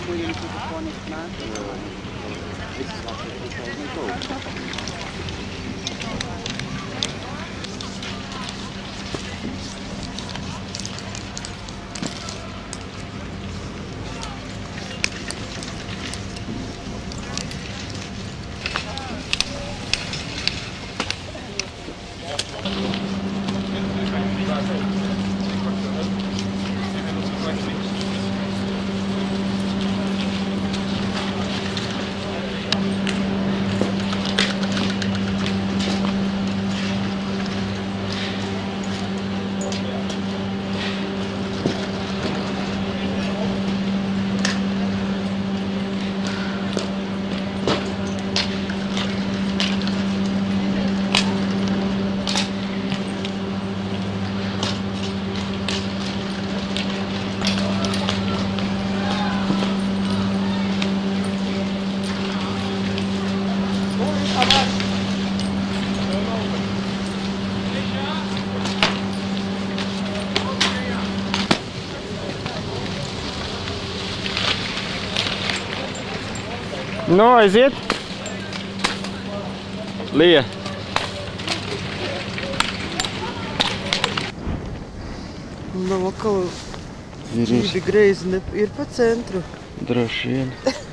into the aquaponics master. This is like 2000 gold. Nu, aiziet! Lija! No, ka divi greizi ir pa centru. Droši vien.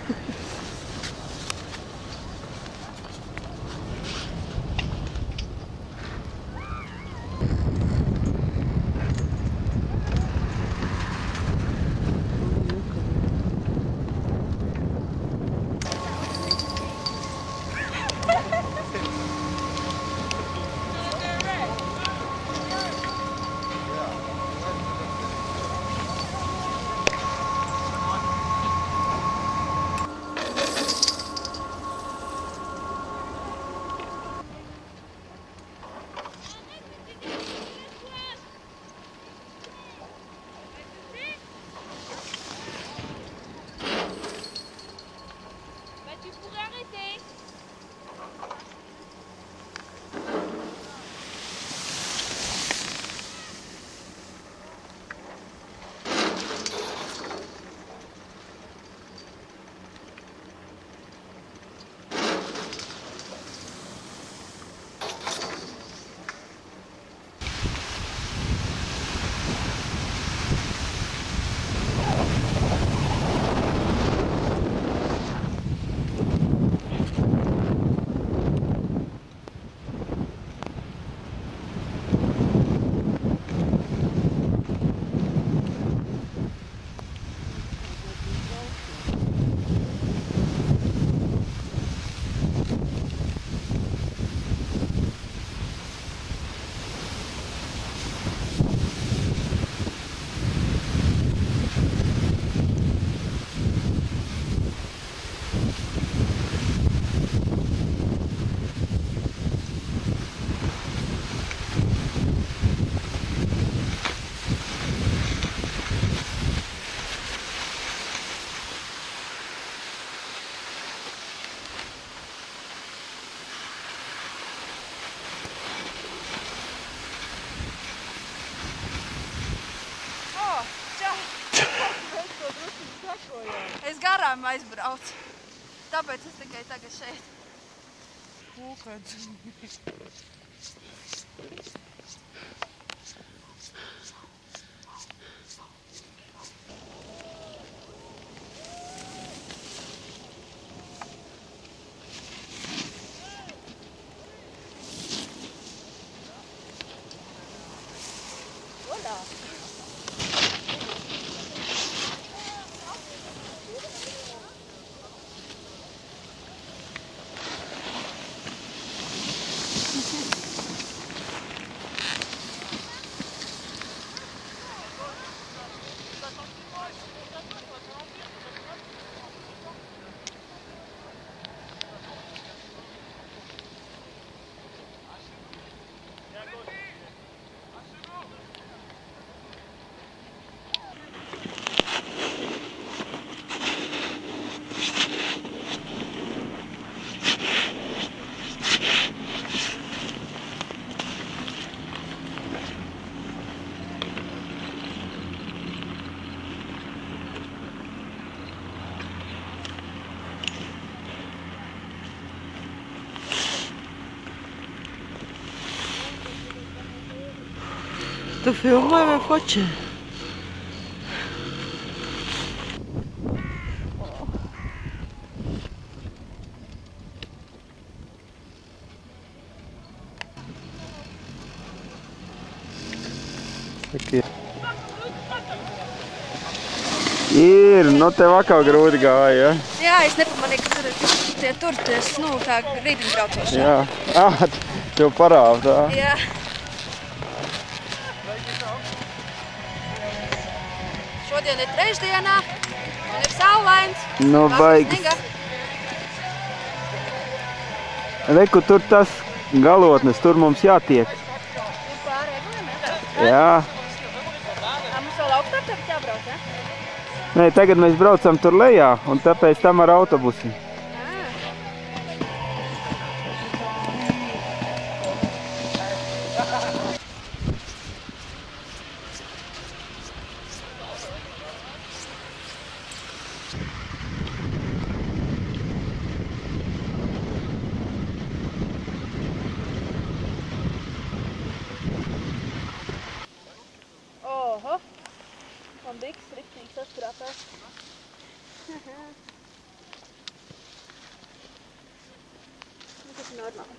Es garām aizbraucu, tāpēc es tikai tagad šeit. Kūkāds. Tu filmē vai fočē? Ir, nu tev atkal grūti gāja, ja? Jā, es nepamanīju, ka tur ir tie turties, nu, tā rītiņbraucošā. Jā. Ah, tev parāv tā. Jā. Šodien ir trešdienā, un ir saulains. Nu, baigs. Sniga. Reku, tur tas galotnes, tur mums jātiek. Ir pārējiem, vai ne? Jā. Mums vēl augstāk tev jābrauc, ja? Nē, tagad mēs braucam tur lejā, un tāpēc tam ar autobusi. Oho, man biks riktīgi saskrāpās. Tas ir normāli.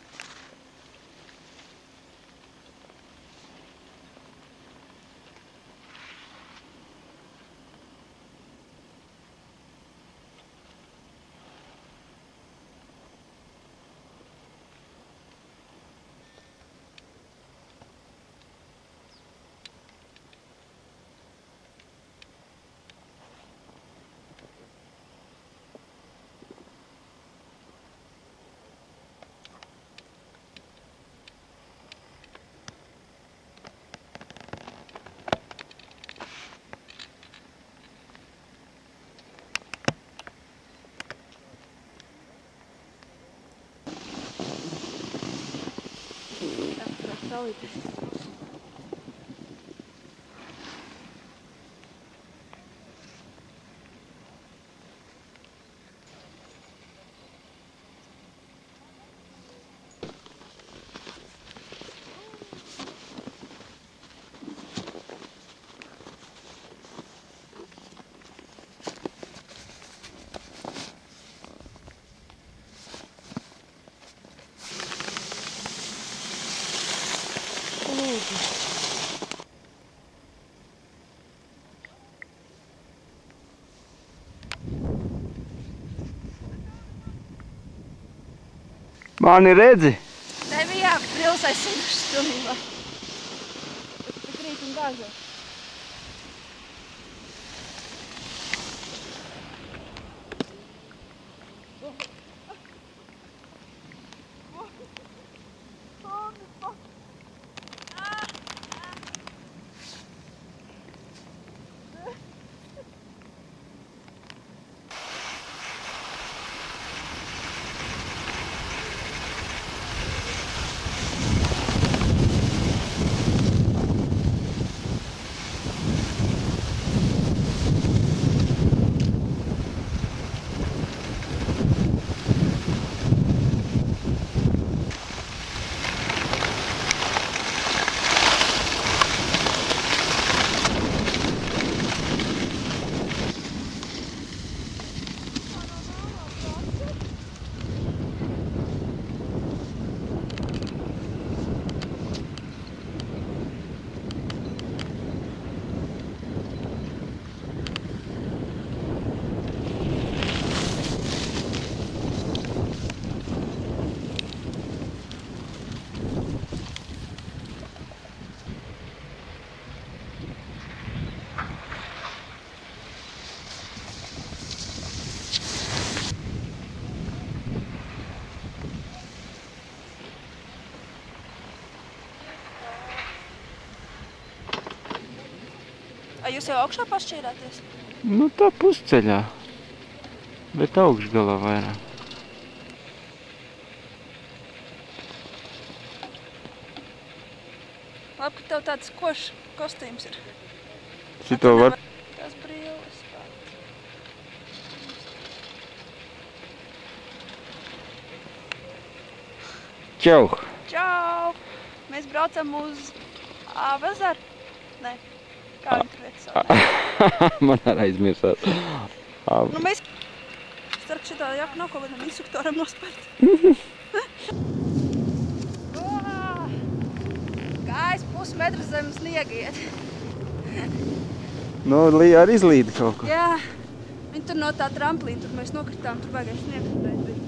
Saulītis. Mani redzi? Tev jā, brils aizsīdušas pilnībā. Tu krīt un gāžo. Vai jūs jau augšā pašķīrāties? Nu tā pusceļā, bet augšgalā vairāk. Labi, ka tev tāds košs kostīms ir. Šito var... Tās brīles pat. Čau! Čau! Mēs braucam uz Bazar? Nē. Kā viņi tur veic savu? Man arī aizmirsās. Nu mēs... Starp šitā jaku nav kaut kādam instruktoram nospērt. Gājis pusmetru zem sniega iet. Nu, Lija arī izlīda kaut ko. Jā. Viņi tur no tā tramplīna, tur mēs nokritām, tur baigais sniegs reiz bija.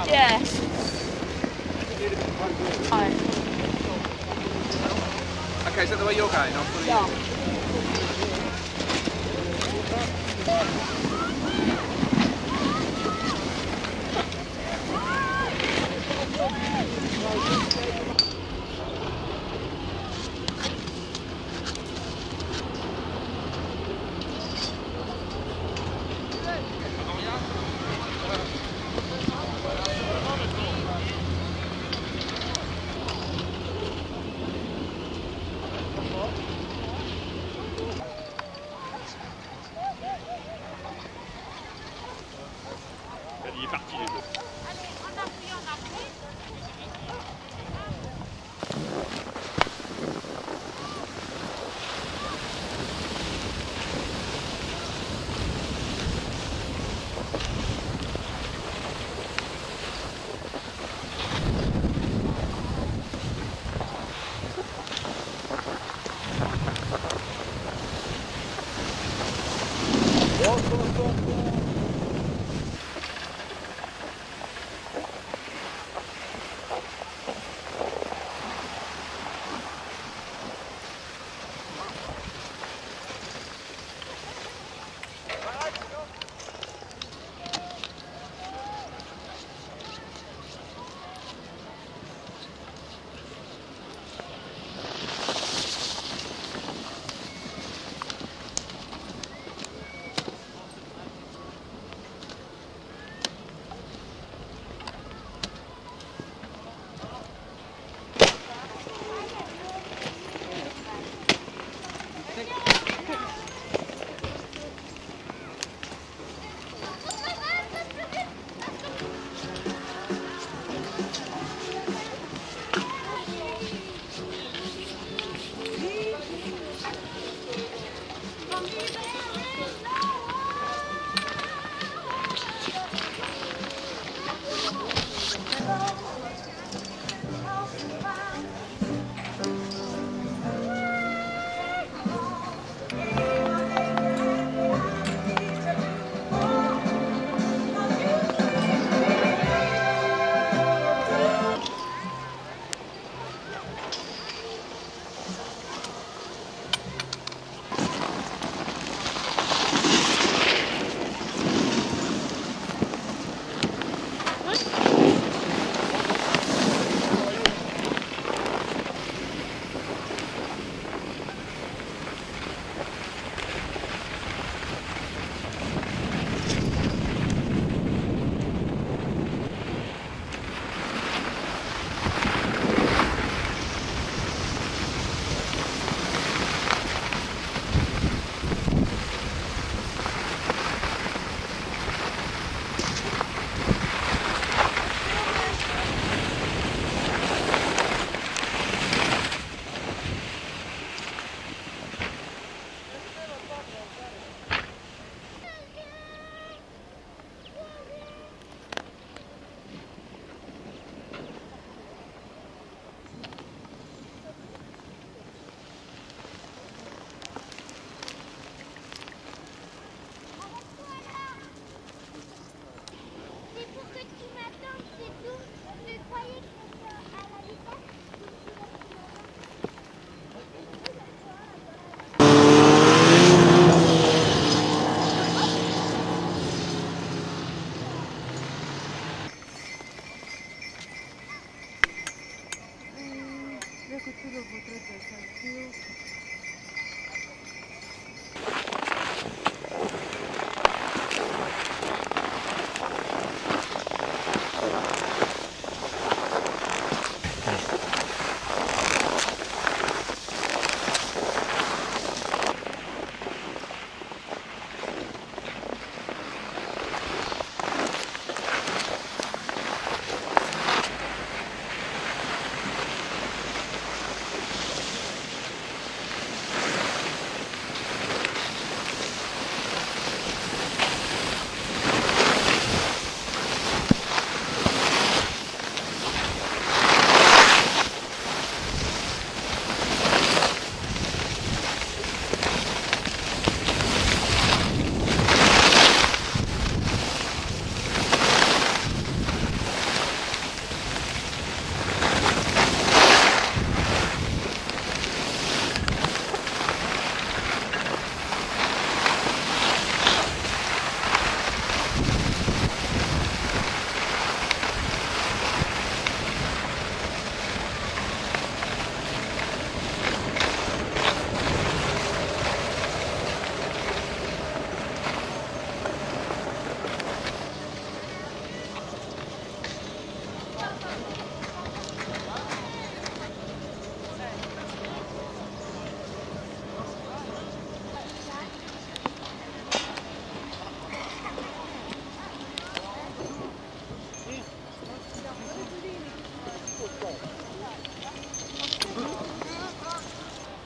Yeah. Fine. Okay, is that the way you're going? I'll follow Yeah. Il est parti les deux.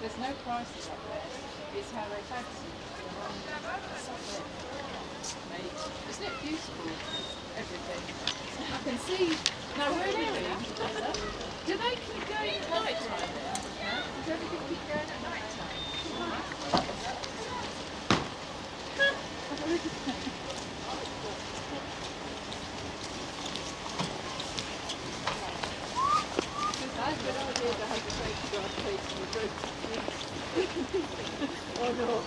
There's no prices up there. It's how they fancy. Isn't it beautiful? Everything. I can see. Now where are we doing? Do they keep going at night time there? No? Does everything keep going at night time? That's a good idea to have the safety guard facing the boat. Oh no.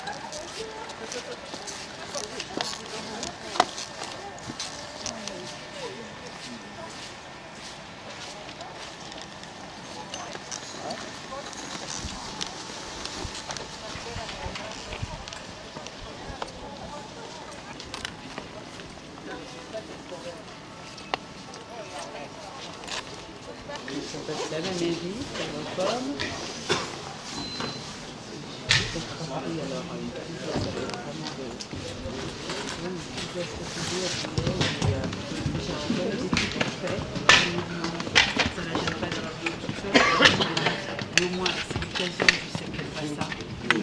La mairie, la pomme. Alors, au moins, c'est l'occasion, je sais qu'elle fait ça.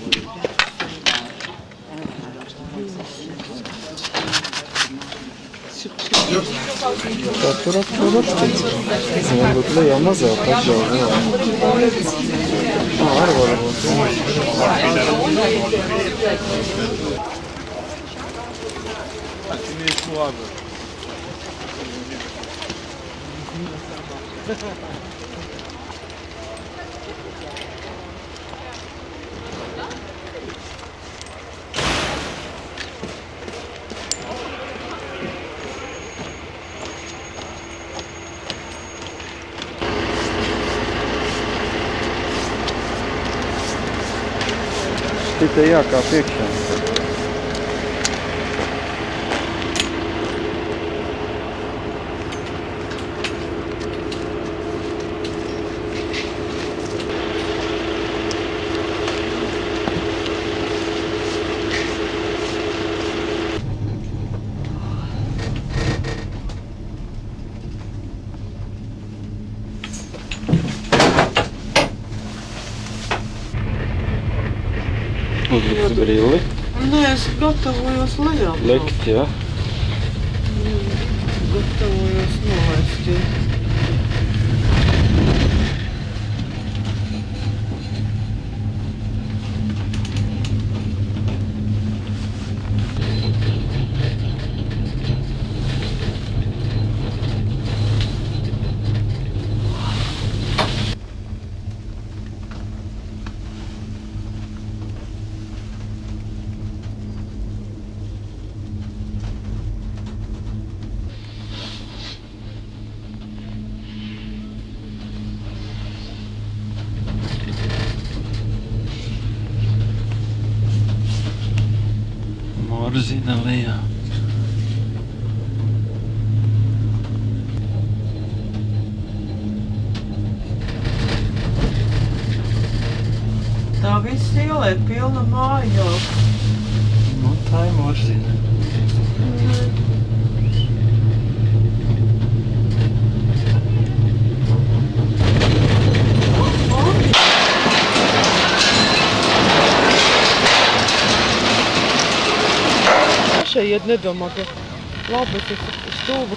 Mutlu yalmaz ya, kaç yavru var. Var var bu. Şimdi şu abi. Šķita jākāp iekšā. Uzlikt brilli. Nē, es gatavojos lejā. Lekt, jā. Gatavojos nolaist. Morzina lejā. Tā viss ielē pilna māja. Nu, tā ir Morzina. Šeit nedomā, ka labi, es uz stūbu.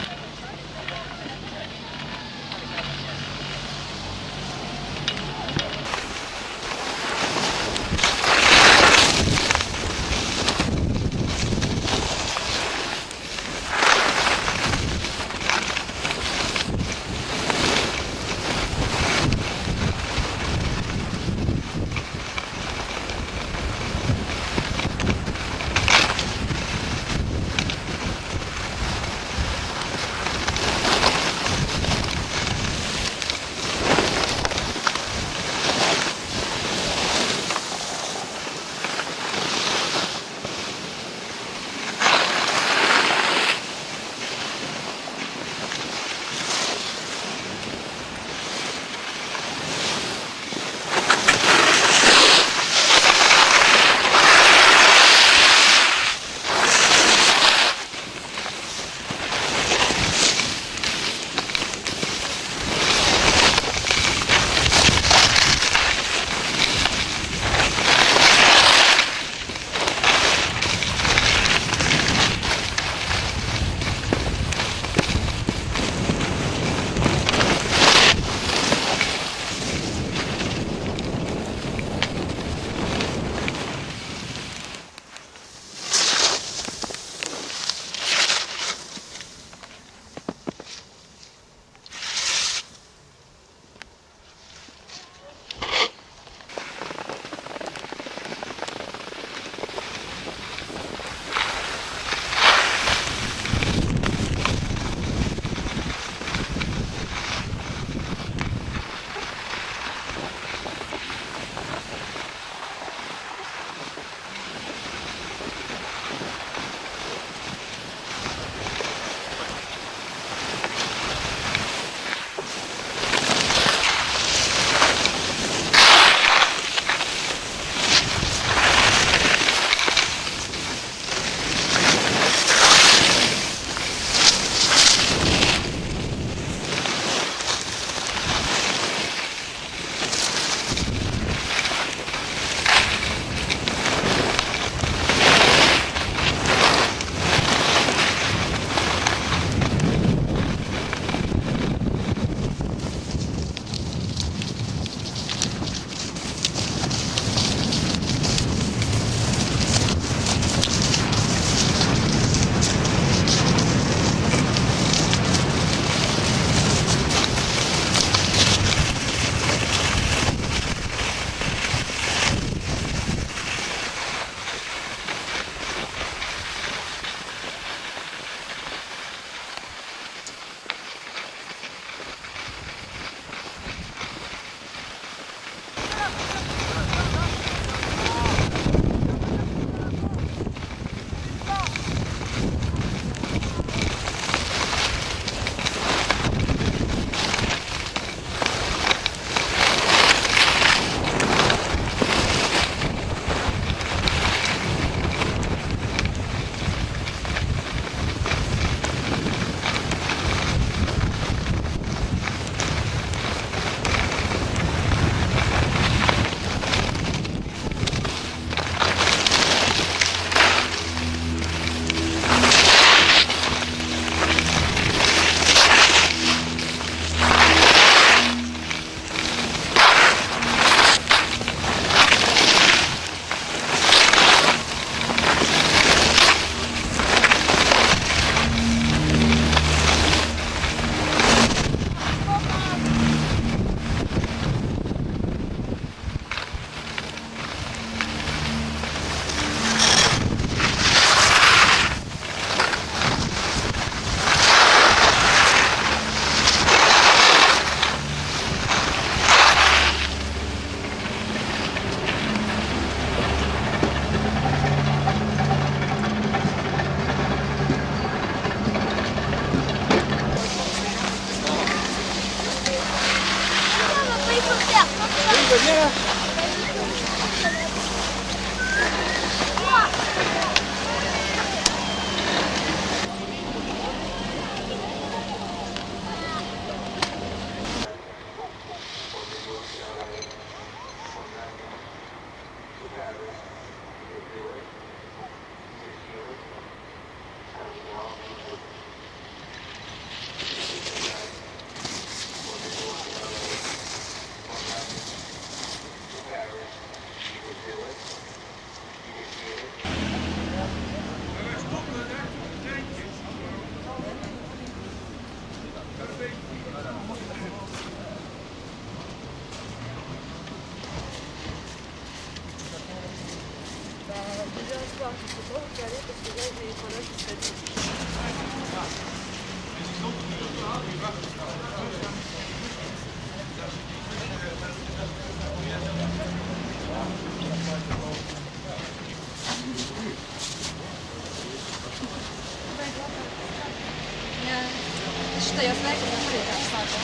Jā, es šitajos laikos arī tā sāku.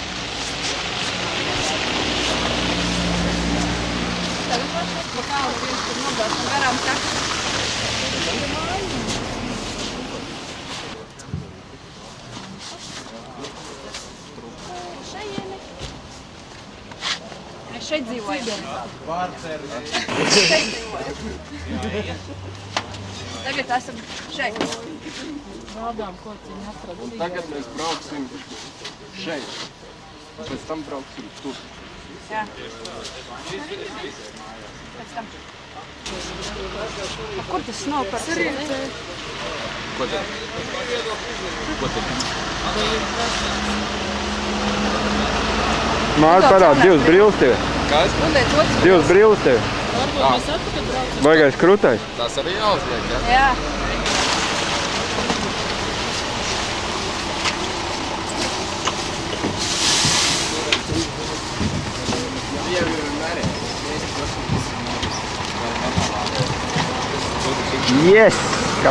Tagad pa kālu viens tur nogāšam garām taku. Šajieni. Mēs šeit dzīvojam. Šeit dzīvojam. Tagad esam šeit. Rādām, ko viņi atrada. Un tagad mēs brauksim šeit. Pēc tam brauksim tur. Jā. Pēc tam. Kur tas nav par sirdi? Ko tad? Ko tad? Māri parāda, divas brīvs tev. Kas? Divas brīvs tev. Varbūt mēs atpakaļ braucam. Baigais krutais. Tas arī jāuzliek, ja? Jā. Yes! Kā?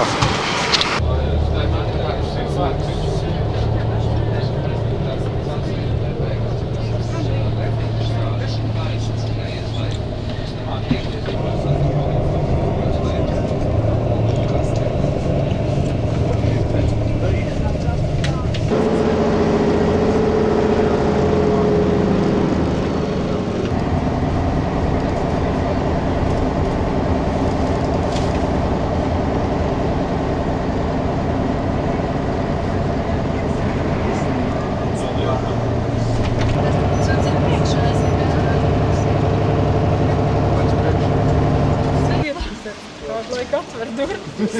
Laik atver durvis.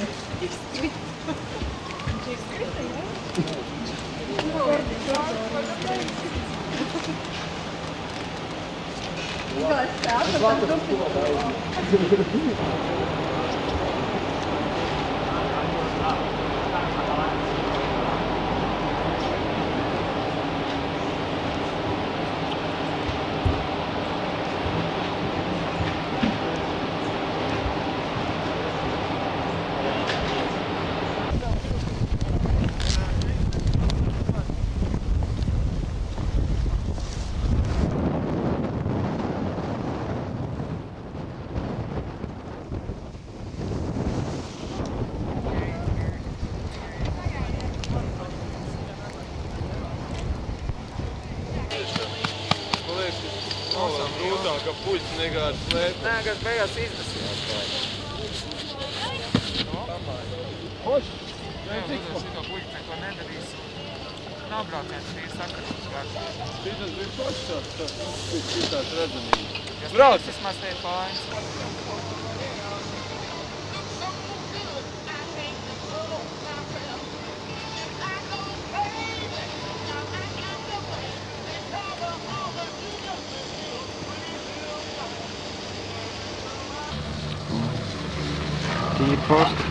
Ka puķis negāds slēp. Nē, kas beigās izdasījās. Hoš! Jā, šito puķis neko nedarīs. Nav brauciens, tie ir sakarības garš. Šitas bija pašs tāds redzamības. Brauc! Vismaz te ir pāriņas. Tīri posti.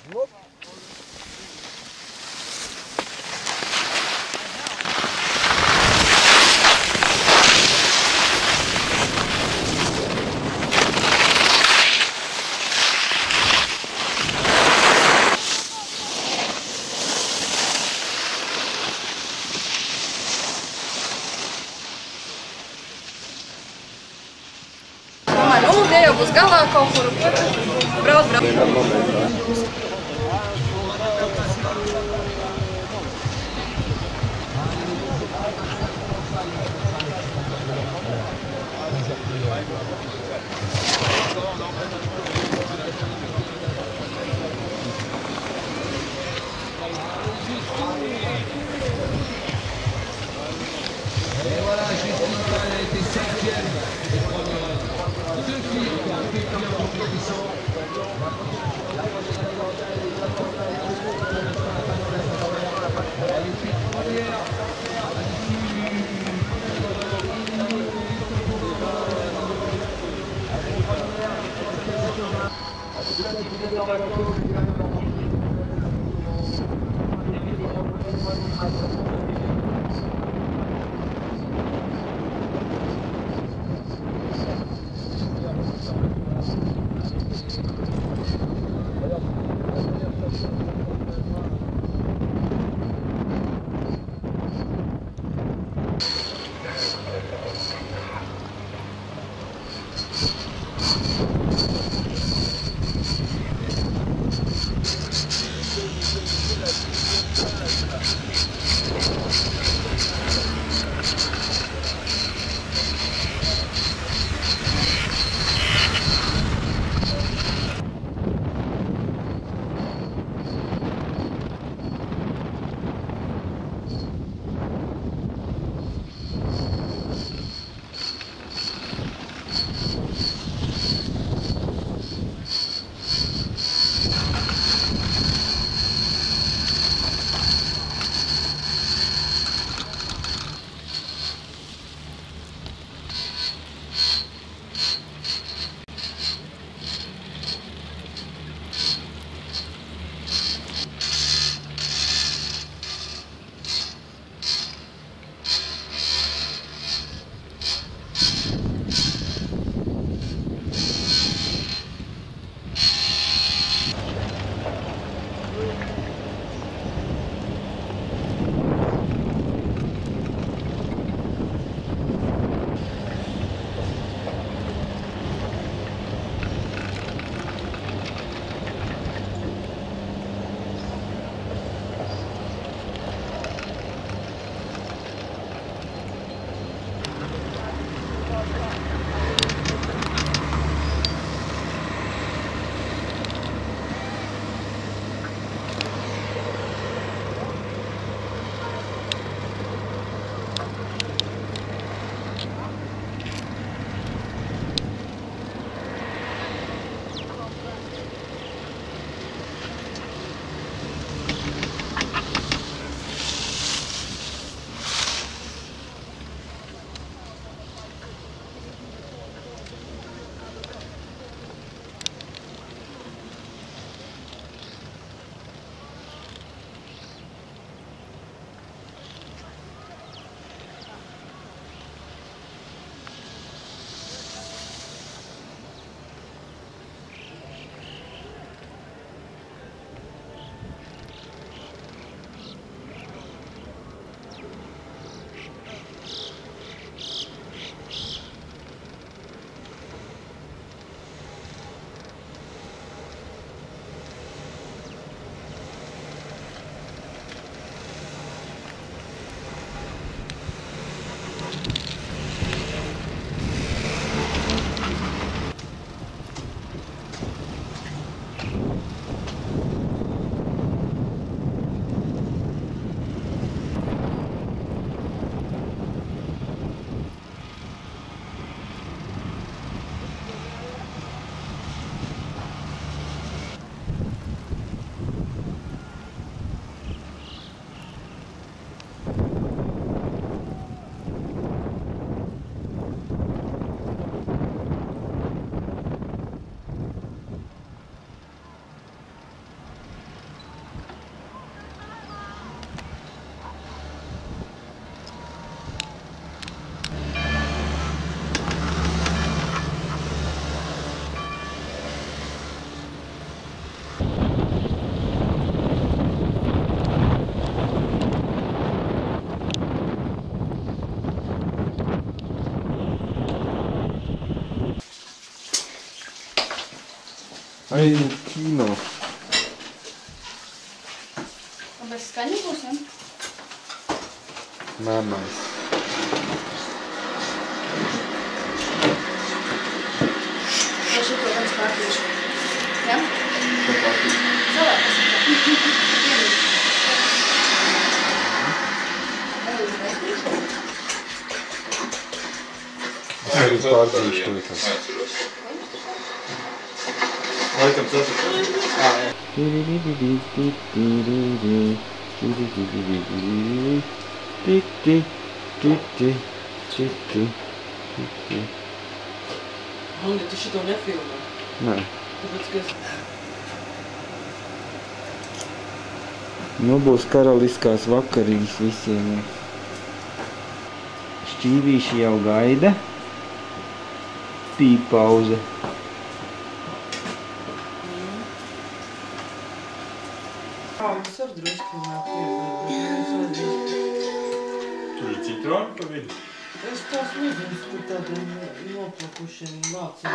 Tie jau būs galā kaut kur brauc. Et voilà, Justine Paul a été 5e. Deux filles qui ont fait en compétition. Elle était première. Ej, kino. A bez skaņu būsim? Mamais. Vai šito gan spārtīšu? Ja? Chapati. Salātas. Es pārdzīšu to likās. Laikam ceturtais. Hanni, tu šito nefilmē. Nē. Tāpēc, ka es... Nu būs karaliskās vakarības visiem. Šķīvīši jau gaida. Pīpauze. Es varu drusku nākt. Tur ir citroni pa vidu. Es tās nezinu, tur tādiem noplakušiem vāciem.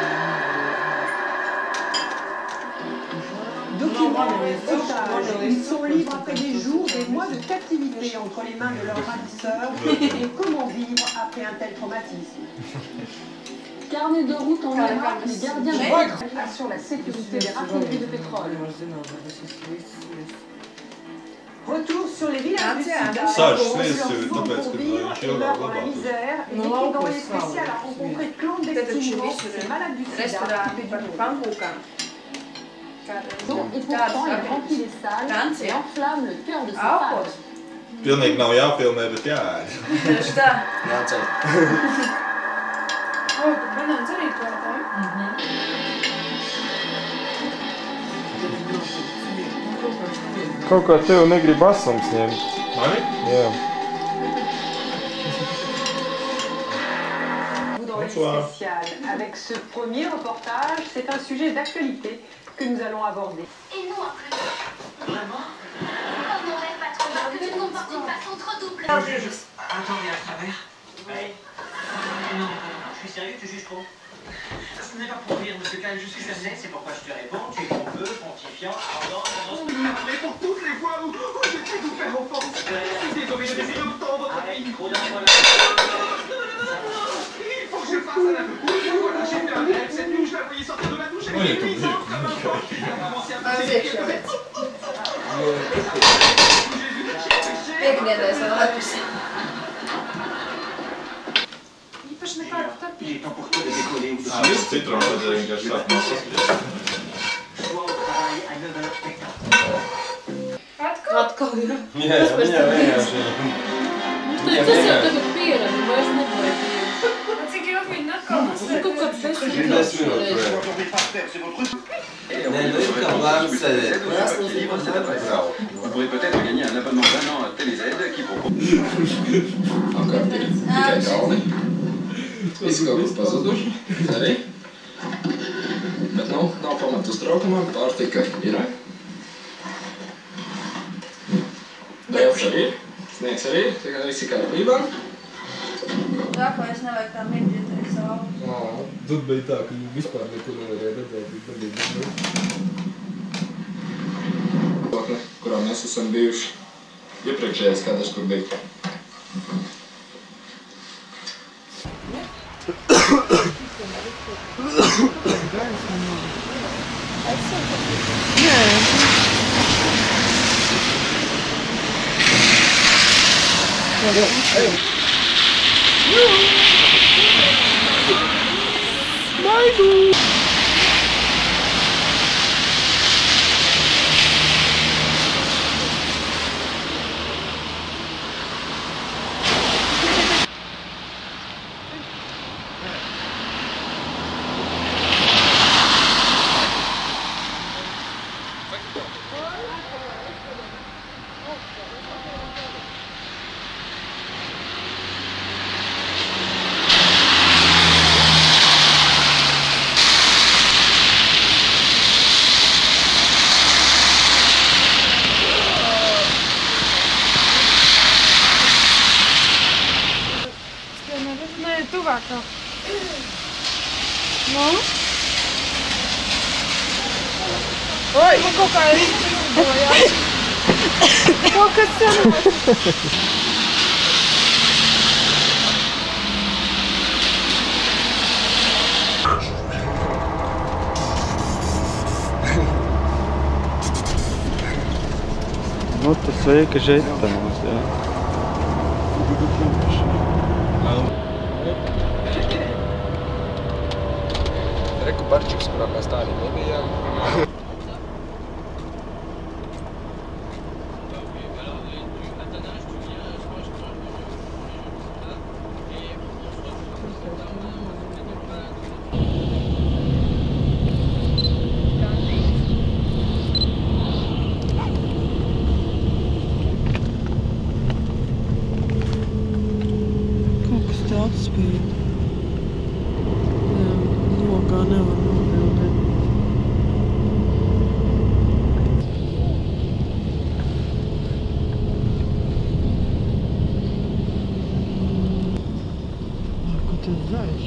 Documents, otages, ils sont libres après des jours, des mois de captivité entre les mains de leurs ravisseurs. Et comment vivre après un tel traumatisme? Carnet de route en Irak, les gardiens de assure la sécurité des raffineries de pétrole. Retour sur les villages du Sud, Sāč pour sniedz leur sevi, faut tāpēc, pour ka vivre viņš et ilgāk meurent dans la glabātos. misère. Et l'équipe d'envoyés spécial a rencontré clandestinement ces malades du sida. Restorāni par pankūkām. Donc, et pourtant, il remplit les salles et enflamme le cœur de ses fans. Pilnīgi nav jāfilmē, bet jāēd. Tieši tā. Jāceļ. O, tu banāns arī klātā. Kaut kā tev negrib asams ņemt. Mani? Jā. Bonsoir. Spécial. Avec ce premier reportage, c'est un sujet d'actualité que nous allons aborder. Et non, à plus. Vraiment? Oh mon rêve, patron, que tu te comportes d'une façon trop double. Attendez, à travers. Oui. Non, je suis sérieux, tu juges trop. Ce n'est pas pour rire, monsieur Kyle, je suis assez, c'est pourquoi je te réponds. Tu es pompeux, pontifiant, arrogant, mais pour toutes les fois où j'ai pu vous faire offense. Je suis désolé, je décide d'entendre votre pays. Trop d'infos. Il faut que je fasse un aveu. Oui, voilà, j'ai fait un rêve cette nuit, je la voyais sortir de la douche, elle était luisante comme un porc. Elle a commencé à passer des kilomètres. Piekdienais vēl lepus. Īpaši nekādu starpību. Il est temps pour toi de décoller ou de Ah, viss citroni vajadzēja vienkārši sākt no saspiest. Je dois au travail à 9h spectacle. Atkal, jā. Jā, jā, vienkārši. Tas jau tagad pieredzi, vairs nevajag. Cik ilgi viņi atkal Kaut kāds 10 minūtes projām. Vous pourrez peut-être gagner un abonnement d'1 an à TéléZ qui propose. Visi kaut kas pazuduši, arī. Bet nav pamata uztraukumam, pārtika ir. Dēls arī ir, sniegs arī ir, tikai visi kārtībā. Tā, ko es nevajag tā mirģīt arī savu. Tur bija tā, ka vispār nekur nevarēja redzēt. Kurā mēs esam bijuši iepriekšējais kadrs, kur bija. Nē, tuvākā. Nu? Oi, man kaut kā ir izbojās. Kaut kas sanāk. Nu, tas sveika žetanos, jā. Reku barčiks, kurā mēs tā arī nebijām. Kaut kas te atspīd. Jā, lokā nevar nobildēt. Ko tas zaļš?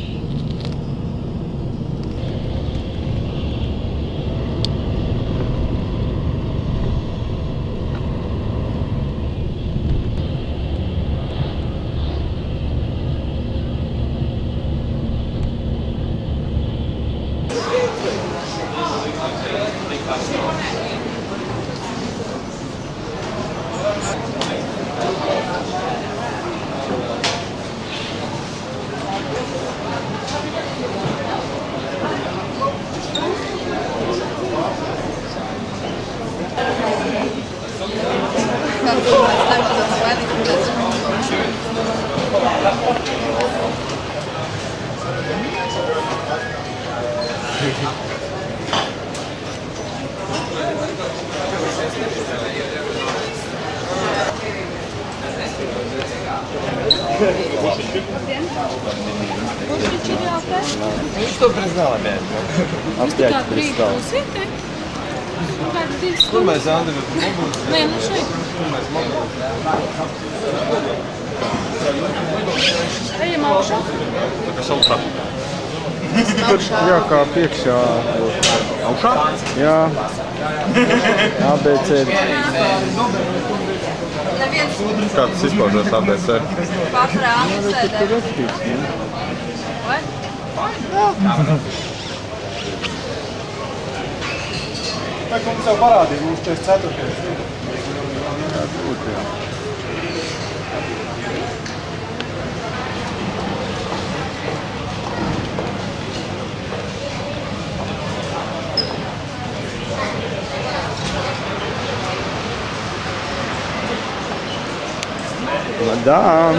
Ну что признал опять? Опять пристал. Kur mēs Andri mobilis? Nē, nu šeit. Ejam augšā. Kas augšā? Jā, kā piekšā. Augšā? Jā. ABC. Kā tas izpaužās ABC? Katrā sēdē. Vai? Tā kā mums jau parādīja, mums 44. Jā, būtu, jā. Madame!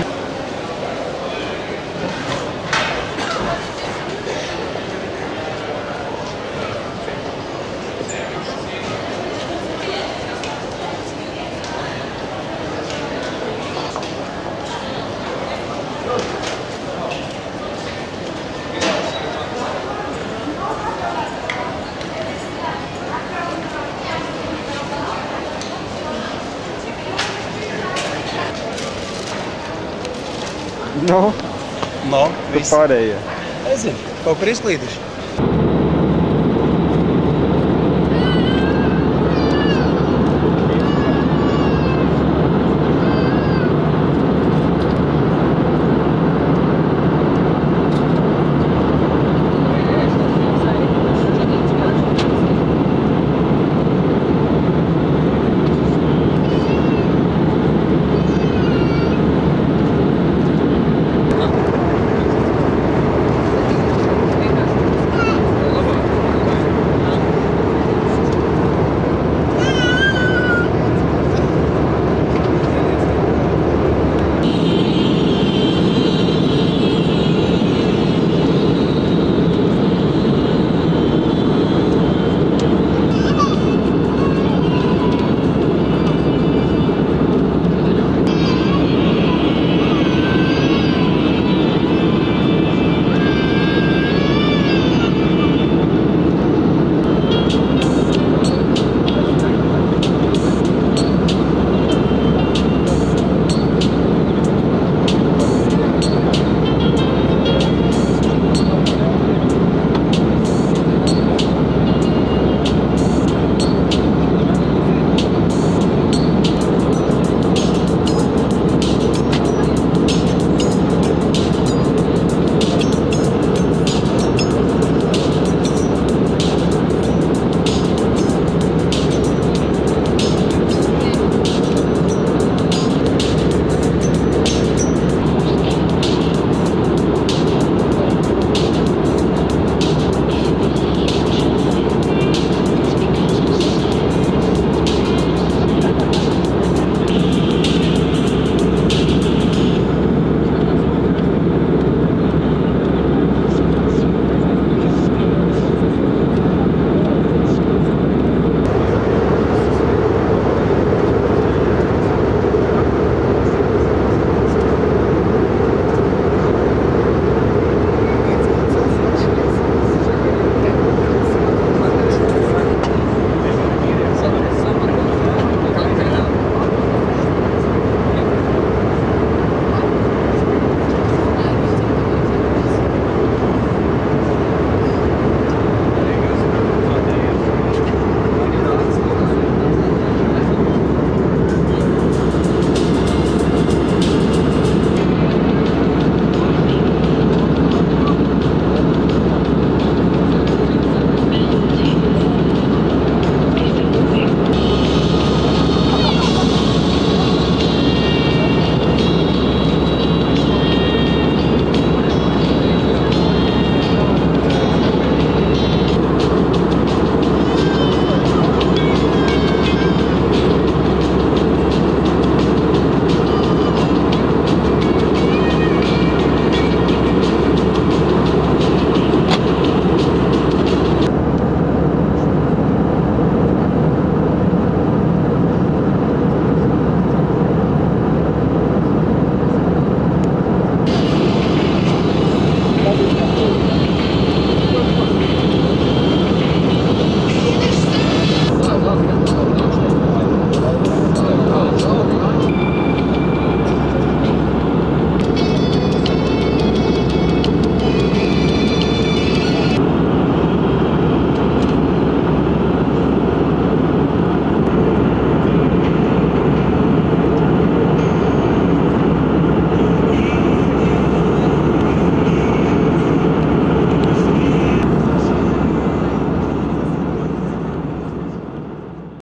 No, No, tu pārējie. Nezinu, kaut kur izklīduši.